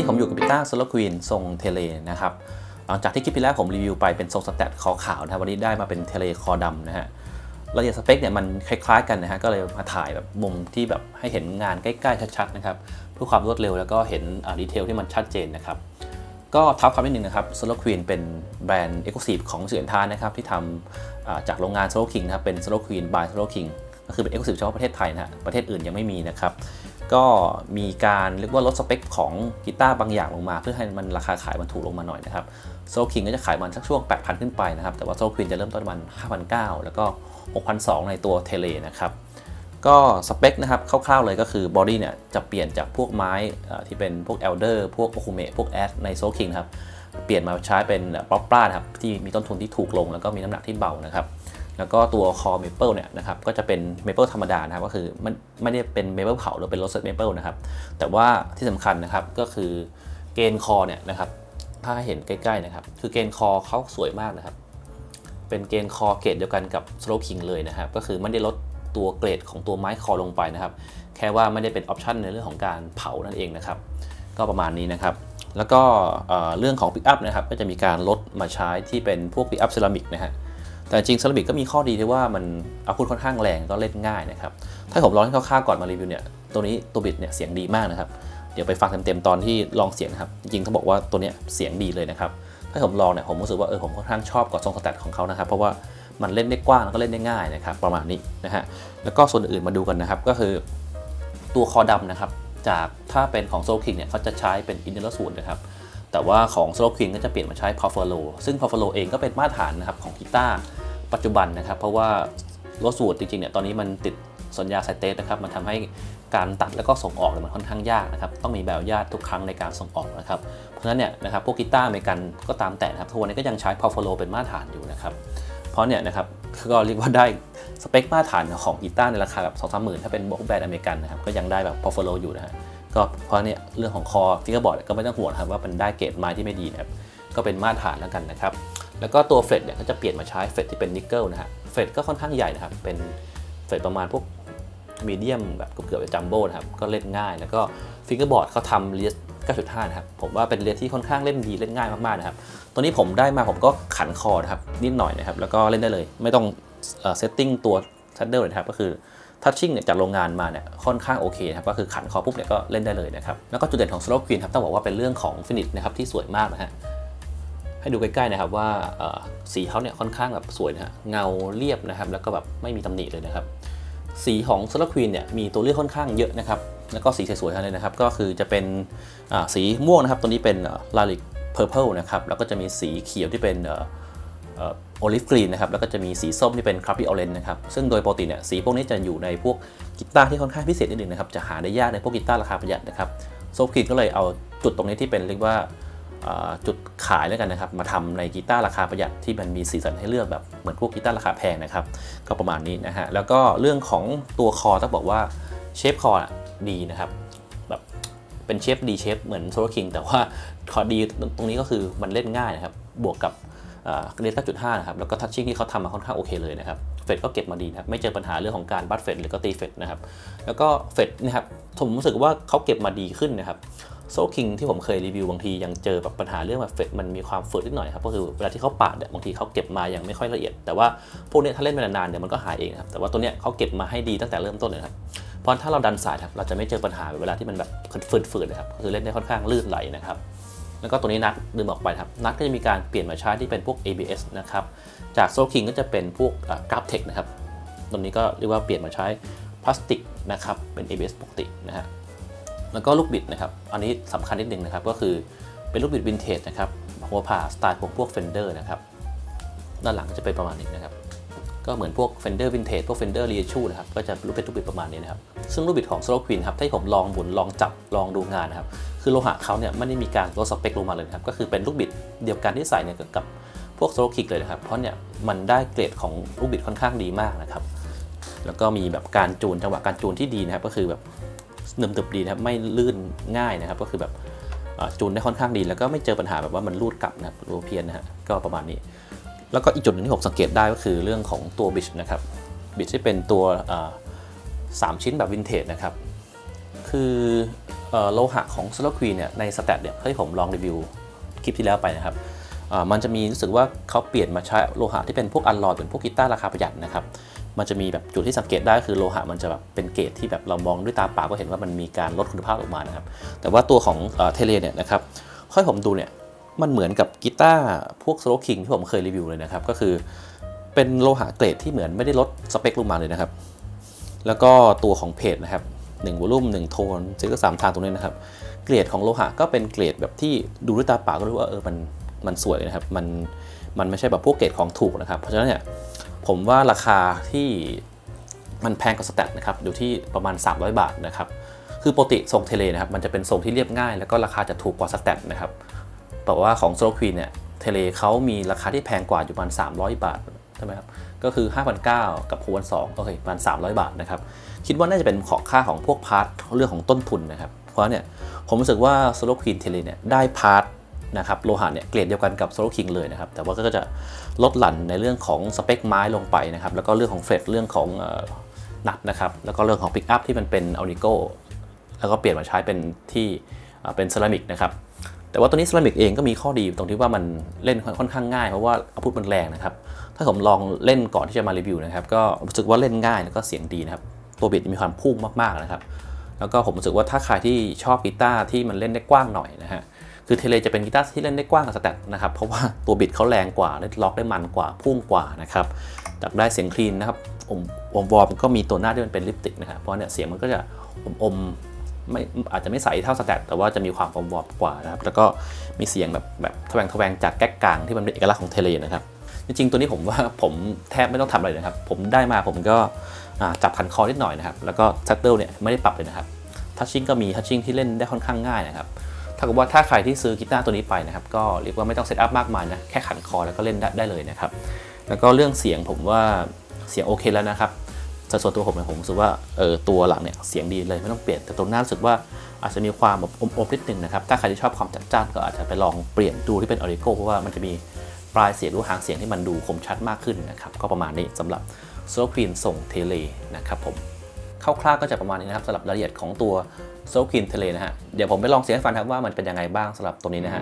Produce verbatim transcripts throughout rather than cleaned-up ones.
ผมอยู่กับกีตาร์ Solo Queen ทรงเทเลนะครับหลังจากที่คลิปที่แล้วผมรีวิวไปเป็นทรงสแตทคอขาวนะครับวันนี้ได้มาเป็นเทเลคอดำนะฮะรายละเอียดสเปคเนี่ยมันคล้ายๆกันนะฮะก็เลยมาถ่ายแบบมุมที่แบบให้เห็นงานใกล้ๆชัดๆนะครับเพื่อความรวดเร็วแล้วก็เห็นดีเทลที่มันชัดเจนนะครับก็เท้าความนิดนึงนะครับ Solo Queen เป็นแบรนด์ Exclusive ของเสียนทานนะครับที่ทำจากโรงงาน Solo King นะครับเป็น Solo Queen by Solo King ก็คือเป็น Exclusive เฉพาะประเทศไทยนะฮะประเทศอื่นยังไม่มีนะครับก็มีการเรียกว่าลดสเปคของกีตาร์บางอย่างลงมาเพื่อให้มันราคาขายมันถูกลงมาหน่อยนะครับ Solo King ก็จะขายมันสักช่วง แปดพัน ขึ้นไปนะครับแต่ว่า Solo Queen จะเริ่มต้นประมาณ ห้าพันเก้าร้อย แล้วก็ หกพันสองร้อย ในตัวเทเลนะครับก็สเปคนะครับคร่าวๆเลยก็คือบอดี้เนี่ยจะเปลี่ยนจากพวกไม้ที่เป็นพวก Elder พวก Okume พวก Ash ใน Solo King ครับเปลี่ยนมาใช้เป็นป๊อปปราครับที่มีต้นทุนที่ถูกลงแล้วก็มีน้ำหนักที่เบานะครับแล้วก็ตัวคอเมเปิลเนี่ยนะครับก็จะเป็นเมเปิลธรรมดานะครับก็คือมันไม่ได้เป็นเมเปิลเผาหรือเป็นโรสเซตเมเปิลนะครับแต่ว่าที่สำคัญนะครับก็คือเกณฑ์คอเนี่ยนะครับถ้าเห็นใกล้ๆนะครับคือเกณฑ์คอเขาสวยมากนะครับเป็นเกณฑ์คอเกรดเดียวกันกับ Solo King เลยนะครับก็คือไม่ได้ลดตัวเกรดของตัวไม้คอลงไปนะครับแค่ว่าไม่ได้เป็นออปชันในเรื่องของการเผานั่นเองนะครับก็ประมาณนี้นะครับแล้วก็เรื่องของปิกอัพนะครับก็จะมีการลดมาใช้ที่เป็นพวกปิกอัพเซรามิกนะฮะแต่จริงเซรามิกก็มีข้อดีที่ว่ามันเอาพุทค่อนข้างแรงก็เล่นง่ายนะครับถ้าผมลองให้คร่าวๆก่อนมารีวิวเนี่ยตัวนี้ตัวบิดเนี่ยเสียงดีมากนะครับเดี๋ยวไปฟังเต็มๆตอนที่ลองเสียงนะครับจริงๆต้องบอกว่าตัวนี้เสียงดีเลยนะครับถ้าผมลองเนี่ยผมรู้สึกว่าเออผมค่อนข้างชอบกับทรงสแตทของเขานะครับเพราะว่ามันเล่นได้กว้างแล้วก็เล่นได้ง่ายนะครับประมาณนี้นะฮะแล้วก็ส่วนอื่นมาดูกันนะครับก็คือตัวคอดำนะครับจากถ้าเป็นของ Solo King เนี่ยเขาจะใช้เป็น Inner Wood นะครับแต่ว่าของ Solo King ก็จะเปลี่ยนมาใช้ Buffalo ซึ่ง Buffalo เองก็เป็นมาตรฐานนะครับของกีตาร์ปัจจุบันนะครับเพราะว่า Rosewood จริงๆเนี่ยตอนนี้มันติดสัญญาไซเตสนะครับมันทำให้การตัดแล้วก็ส่งออกเนี่ยมันค่อนข้างยากนะครับต้องมีใบอนุญาตทุกครั้งในการส่งออกนะครับเพราะฉะนั้นเนี่ยนะครับพวกกีตาร์อเมริกันก็ตามแต่นะครับทุกวันนี้ก็ยังใช้ Buffalo เป็นมาตรฐานอยู่นะครับเพราะเนี่ยนะครับก็เรียกว่าได้สเปคมาตรฐานของกีตาร์ในราคาแบบ สองถึงสามหมื่น ถ้าเป็นแบรนด์อเมริกันนะครับก็ยังได้แบบ Buffalo อยู่นะฮะก็เพราะเนี่ยเรื่องของคอฟิกเกอร์บอร์ดก็ไม่ต้องห่วงครับว่ามันได้เกรดไม้ที่ไม่ดีนะครับก็เป็นมาตรฐานแล้วกันนะครับแล้วก็ตัวเฟรตเนี่ยก็จะเปลี่ยนมาใช้เฟรตที่เป็นนิกเกิลนะฮะเฟรตก็ค่อนข้างใหญ่นะครับเป็นเฟรตประมาณพวกมีเดียมแบบเกือบๆจัมโบ้นะครับก็เล่นง่ายแล้วก็ฟิกเกอร์บอร์ดเขาทำเลียส เก้าจุดห้า นะครับผมว่าเป็นเลียสที่ค่อนข้างเล่นดีเล่นง่ายมากๆนะครับตัวนี้ผมได้มาผมก็ขันคอนะครับนิดหน่อยนะครับแล้วก็เล่นได้เลยไม่ต้องเซตติ้งตัวซัดเดิลเลยครับก็คือทัชชิ่งเนี่ยจากโรงงานมาเนี่ยค่อนข้างโอเคนะครับก็คือขันคอปุ๊บเนี่ยก็เล่นได้เลยนะครับแล้วก็จุดเด่นของ Solo Queen ครับต้องบอกว่าเป็นเรื่องของฟินิชนะครับที่สวยมากนะฮะให้ดูใกล้ๆนะครับว่าสีเขาเนี่ยค่อนข้างแบบสวยนะฮะเงาเรียบนะครับแล้วก็แบบไม่มีตำหนิเลยนะครับสีของ Solo Queen เนี่ยมีตัวเลือกค่อนข้างเยอะนะครับแล้วก็สีสวยๆทั้งนั้นเลยนะครับก็คือจะเป็นสีม่วงนะครับตัวนี้เป็น Lilac Purple นะครับแล้วก็จะมีสีเขียวที่เป็นโอลิฟกรีนนะครับแล้วก็จะมีสีส้มที่เป็นคราฟฟี่ออเรนจ์นะครับซึ่งโดยปกติเนี่ยสีพวกนี้จะอยู่ในพวกกีตาร์ที่ค่อนข้างพิเศษนิดนึงนะครับจะหาได้ยากในพวกกีตาร์ราคาประหยัดนะครับโซลคินก็เลยเอาจุดตรงนี้ที่เป็นเรียกว่าจุดขายแล้วกันนะครับมาทำในกีตาร์ราคาประหยัดที่มันมีสีสันให้เลือกแบบเหมือนพวกกีตาร์ราคาแพงนะครับก็ประมาณนี้นะฮะแล้วก็เรื่องของตัวคอต้องบอกว่าเชฟคอดีนะครับแบบเป็นเชฟดีเชฟเหมือนโซลคิงแต่ว่าคอดีตรงนี้ก็คือมันเล่นง่ายนะครับบวกกับเรียน เก้าจุดห้า นะครับแล้วก็ทัชชิ่งที่เขาทำมาค่อนข้างโอเคเลยนะครับเฟดก็เก็บมาดีนะครับไม่เจอปัญหาเรื่องของการบัดเฟดหรือก็ตีเฟดนะครับแล้วก็เฟดนะครับผมรู้สึกว่าเขาเก็บมาดีขึ้นนะครับโซลคิงที่ผมเคยรีวิวบางทียังเจอแบบปัญหาเรื่องแบบเฟดมันมีความฝืดนิดหน่อยครับก็คือเวลาที่เขาปาดเนี่ยบางทีเขาเก็บมายังไม่ค่อยละเอียดแต่ว่าพวกนี้ถ้าเล่นไปนานๆเดี๋ยวมันก็หายเองครับแต่ว่าตัวเนี้ยเขาเก็บมาให้ดีตั้งแต่เริ่มต้นเลยครับเพราะถ้าเราดันสายครับเราจะไม่เจอปัญหาเวลาที่มันแบบฝืดๆนะครับคือเล่นได้ค่อนข้างลื่นไหลนะครับแล้วก็ตัวนี้นัดลืมออกไปครับนัดก็จะมีการเปลี่ยนมาใช้ที่เป็นพวก เอ บี เอส นะครับจาก Solo King ก็จะเป็นพวกกราฟเทคนะครับตัวนี้ก็เรียกว่าเปลี่ยนมาใช้พลาสติกนะครับเป็น เอ บี เอส ปกตินะฮะแล้วก็ลูกบิดนะครับอันนี้สำคัญนิดนึงนะครับก็คือเป็นลูกบิดวินเทจนะครับหัวผ่าสไตล์ของพวก Fender นะครับด้านหลังก็จะเป็นประมาณนี้นะครับก็เหมือนพวก Fender Vintage พวก Fender Reissue นะครับก็จะรูปเป็นลูกบิดประมาณนี้นะครับซึ่งลูกบิดของ Solo Queen ครับที่ผมลองหมุนลองจับลองดูงานนะครับคือโลหะเขาเนี่ยไม่ได้มีการลดสเปคลงมาเลยครับก็คือเป็นลูกบิดเดียวกันที่ใส่เนี่ยกับพวก Solo King เลยนะครับเพราะเนี่ยมันได้เกรดของลูกบิดค่อนข้างดีมากนะครับแล้วก็มีแบบการจูนจังหวะการจูนที่ดีนะครับก็คือแบบเนิมตึบดีนะครับไม่ลื่นง่ายนะครับก็คือแบบจูนได้ค่อนข้างดีแล้วก็ไม่เจอปัญหาแบบว่ามันรูดกลับนะครับรูเพี้ยนนะฮะก็ประมาณนี้แล้วก็อีกจุดหนึ่งที่ผมสังเกตได้ก็คือเรื่องของตัวบิชนะครับบิชที่เป็นตัวสามชิ้นแบบวินเทจนะครับคือโลหะของ Solar Queen เนี่ยในสแตทเนี่ยที่ผมลองรีวิวคลิปที่แล้วไปนะครับมันจะมีรู้สึกว่าเขาเปลี่ยนมาใช้โลหะที่เป็นพวกอัลลอยเป็นพวกกีตาร์ราคาประหยัดนะครับมันจะมีแบบจุดที่สังเกตได้คือโลหะมันจะแบบเป็นเกรดที่แบบเรามองด้วยตาเปล่าก็เห็นว่ามันมีการลดคุณภาพออกมานะครับแต่ว่าตัวของเทเลเนี่ยนะครับค่อยผมดูเนี่ยมันเหมือนกับกีตาร์พวก Solar King ที่ผมเคยรีวิวเลยนะครับก็คือเป็นโลหะเกรดที่เหมือนไม่ได้ลดสเปคลงมาเลยนะครับแล้วก็ตัวของเพจนะครับหนึ่งวอลลุ่มหนึ่งโทนเซกเตอร์สามทางตรงนี้นะครับเกรดของโลหะก็เป็นเกรดแบบที่ดูด้วยตาเปล่าก็รู้ว่าเออมันมันสวยนะครับมันมันไม่ใช่แบบพวกเกรดของถูกนะครับเพราะฉะนั้นเนี่ยผมว่าราคาที่มันแพงกว่าสแตทนะครับอยู่ที่ประมาณสามร้อยบาทนะครับคือปกติทรงเทเลนะครับมันจะเป็นทรงที่เรียบง่ายแล้วก็ราคาจะถูกกว่าสแตทนะครับแต่ว่าของ Solar Queen เนี่ยเทเลเขามีราคาที่แพงกว่าอยู่ประมาณสามร้อยบาทใช่ไหมครับก็คือ ห้าพันเก้าร้อย กับ หกพันสองร้อย โอเคประมาณสามร้อยบาทนะครับคิดว่าน่าจะเป็นของค่าของพวกพาร์ทเรื่องของต้นทุนนะครับเพราะเนี่ยผมรู้สึกว่า Solar Queen เทเลเนี่ยได้พาร์ทนะครับโลหะเนี่ยเกรดเดียวกันกับ Solar King เลยนะครับแต่ว่าก็จะลดหลั่นในเรื่องของสเปคไม้ลงไปนะครับแล้วก็เรื่องของเฟรตเรื่องของนัดนะครับแล้วก็เรื่องของปิกอัพที่มันเป็นอัลนิโกแล้วก็เปลี่ยนมาใช้เป็นที่เป็นเซรามิกนะครับแต่ว่าตัวนี้เซรามิกเองก็มีข้อดีตรงที่ว่ามันเล่นค่อนข้างง่ายเพราะว่าเอาพุทมันแรงนะครับถ้าผมลองเล่นก่อนที่จะมารีวิวนะครับก็รู้สึกว่าเล่นง่ายแล้วก็เสียงดีนะครับตัวบิดมีความพุ่งมากๆนะครับแล้วก็ผมรู้สึกว่าถ้าใครที่ชอบกีตาร์ที่มันเล่นได้กว้างหน่อยนะฮะคือเทเลจะเป็นกีตาร์ที่เล่นได้กว้างกว่าสแตทนะครับเพราะว่าตัวบิดเขาแรงกว่าเล่นล็อกได้มันกว่าพุ่งกว่านะครับจากได้เสียงคลีนนะครับอมอมวอร์มก็มีตัวหน้าที่มันเป็นลิปติกนะครับเพราะเนี่ยเสียงมันก็จะอมอมไม่อาจจะไม่ใสเท่าสแตทแต่ว่าจะมีความอมวอร์มกว่านะครับแล้วก็มีเสียงแบบแบบทแวงทแวงจากแก๊กกลางที่มันเป็นเอกลักษณ์ของเทเลนะครับจริงๆตัวนี้ผมว่าผมแทบไม่ต้องทำอะไรนะครับผมได้มาผมก็จับพันคอนิดหน่อยนะครับแล้วก็เซตเติลเนี่ยไม่ได้ปรับเลยนะครับทัชชิ่งก็มีทัชชิ่งที่เล่นได้ค่อนข้างง่ายนะครับถ้าเกิดว่าถ้าใครที่ซื้อกีตาร์ตัวนี้ไปนะครับก็เรียกว่าไม่ต้องเซตอัพมากมายนะแค่ขันคอแล้วก็เล่นได้ได้เลยนะครับแล้วก็เรื่องเสียงผมว่าเสียงโอเคแล้วนะครับส่วนตัวผมเนี่ยผมรู้สึกว่าเออตัวหลังเนี่ยเสียงดีเลยไม่ต้องเปลี่ยนแต่ตัวหน้ารู้สึกว่าอาจจะมีความแบบอมๆนิดนึงนะครับถ้าใครที่ชอบความจัดจ้านก็อาจจะไปลองเปลี่ยนดูที่เป็นออริโก้เพราะว่ามันจะมีปลายเสียงหรือหางเสียงที่มันดูคมชัดมากขึ้นนะครับก็ประมาณนี้สำหรับ Solar Queen ส่งเทเลนะครับผมคร่าวๆก็จะประมาณนี้นะครับสำหรับรายละเอียดของตัว Solar Queen เทเลนะฮะเดี๋ยวผมไปลองเสียงให้ฟังครับว่ามันเป็นยังไงบ้างสำหรับตัวนี้นะฮะ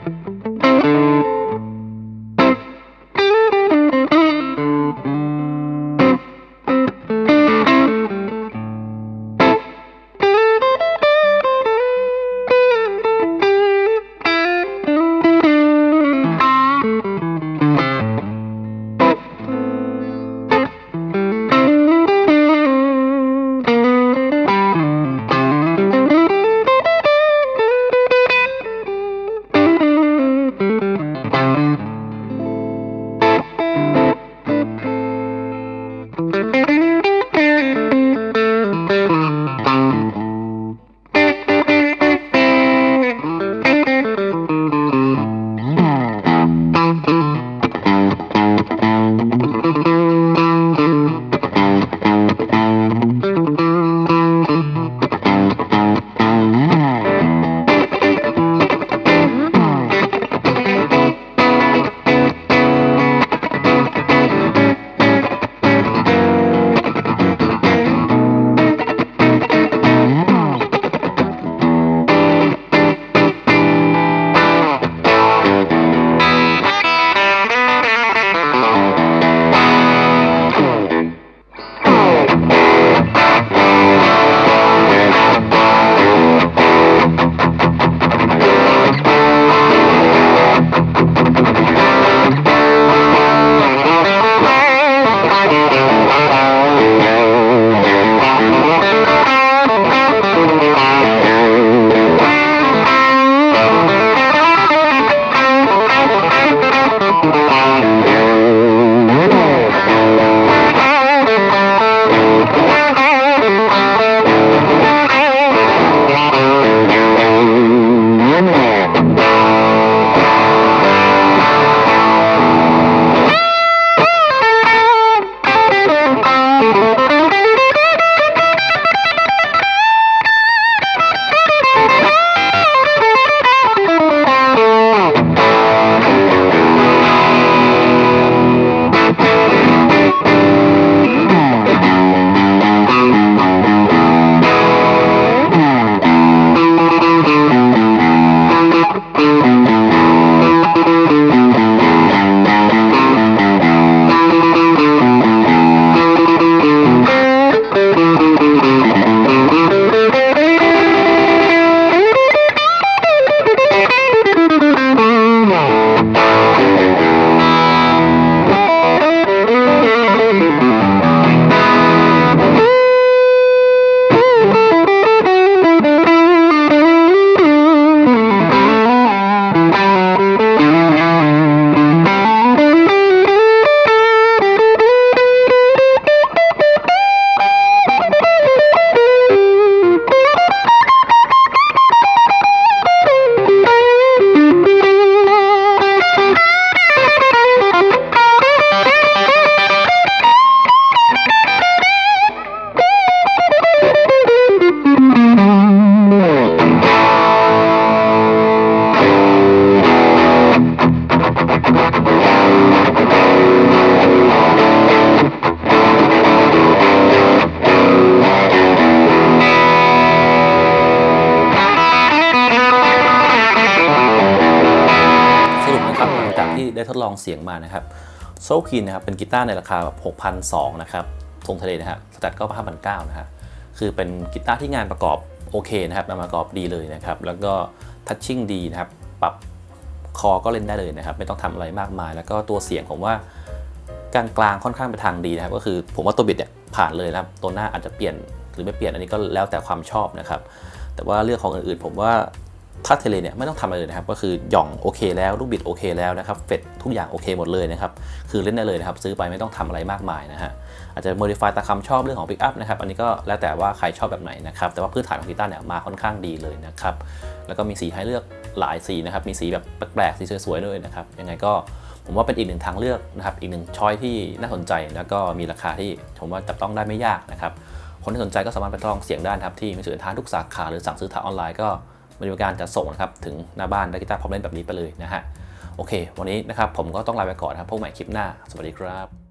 ทดลองเสียงมานะครับโซลคินนะครับเป็นกีตาร์ในราคาแบบ หกพันสองร้อย นะครับทรงทะเลนะฮะสแตทก็ ห้าพันเก้าร้อย นะฮะคือเป็นกีตาร์ที่งานประกอบโอเคนะครับประกอบดีเลยนะครับแล้วก็ทัชชิ่งดีนะครับปรับคอก็เล่นได้เลยนะครับไม่ต้องทำอะไรมากมายแล้วก็ตัวเสียงผมว่ากลางกลางค่อนข้างไปทางดีนะครับก็คือผมว่าตัวบิดเนี่ยผ่านเลยนะครับตัวหน้าอาจจะเปลี่ยนหรือไม่เปลี่ยนอันนี้ก็แล้วแต่ความชอบนะครับแต่ว่าเรื่องของอื่นๆผมว่าถ้าเทเลเนี่ยไม่ต้องทำอะไรเลยนะครับก็คือหย่องโอเคแล้วลูกบิดโอเคแล้วนะครับเฟดทุกอย่างโอเคหมดเลยนะครับคือเล่นได้เลยนะครับซื้อไปไม่ต้องทำอะไรมากมายนะฮะอาจจะ modify ตามคำชอบเรื่องของ pick up นะครับอันนี้ก็แล้วแต่ว่าใครชอบแบบไหนนะครับแต่ว่าพื้นฐานของกีตาร์เนี่ยมาค่อนข้างดีเลยนะครับแล้วก็มีสีให้เลือกหลายสีนะครับมีสีแบบแปลกๆสีสวยๆด้วยนะครับยังไงก็ผมว่าเป็นอีกหนึ่งทางเลือกนะครับอีกหนึ่งช้อยที่น่าสนใจแล้วก็มีราคาที่ผมว่าจับต้องได้ไม่ยากนะครับคนที่สนใจก็สามารถไปทดลองเสียงได้ครับที่มิตซูเอทาทุกสาขาหรือสั่งซื้อทางออนไลน์ก็บริการจะส่งนะครับถึงหน้าบ้านได้กีตาร์พร้อมเล่นแบบนี้ไปเลยนะฮะโอเควันนี้นะครับผมก็ต้องลาไปก่อนครับพบใหม่คลิปหน้าสวัสดีครับ